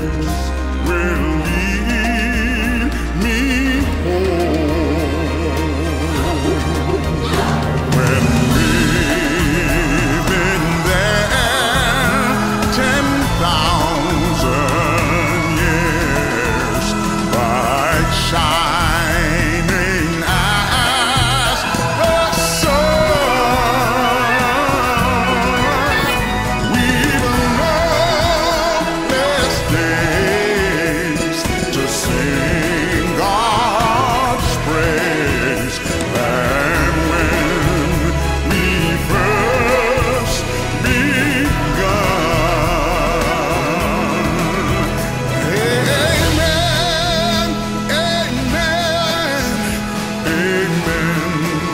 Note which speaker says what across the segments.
Speaker 1: will lead me home. When we've been there 10,000 years, bright shining as the sun, we've known best days to sing God's praise. And when we first begun, amen, amen, amen,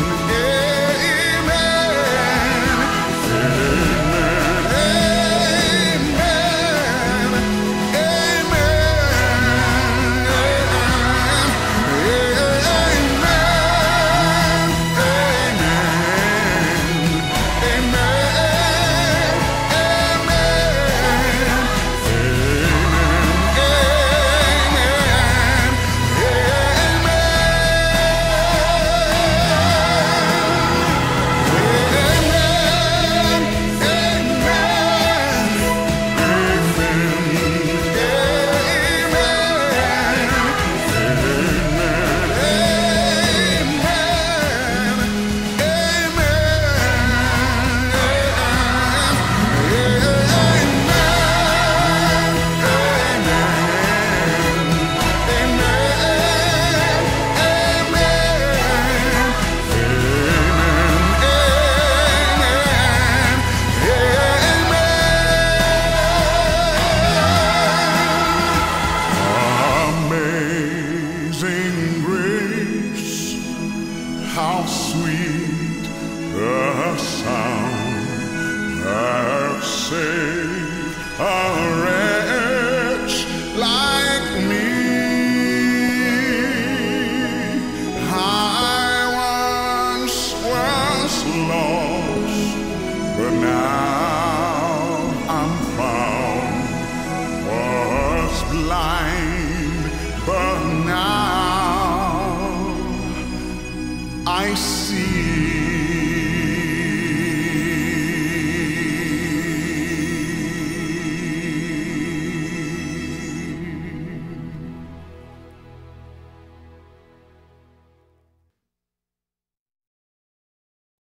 Speaker 1: Amazing grace, how sweet the sound that saved a wretch like me. I once was lost, but now I'm found. Was blind, but now I see.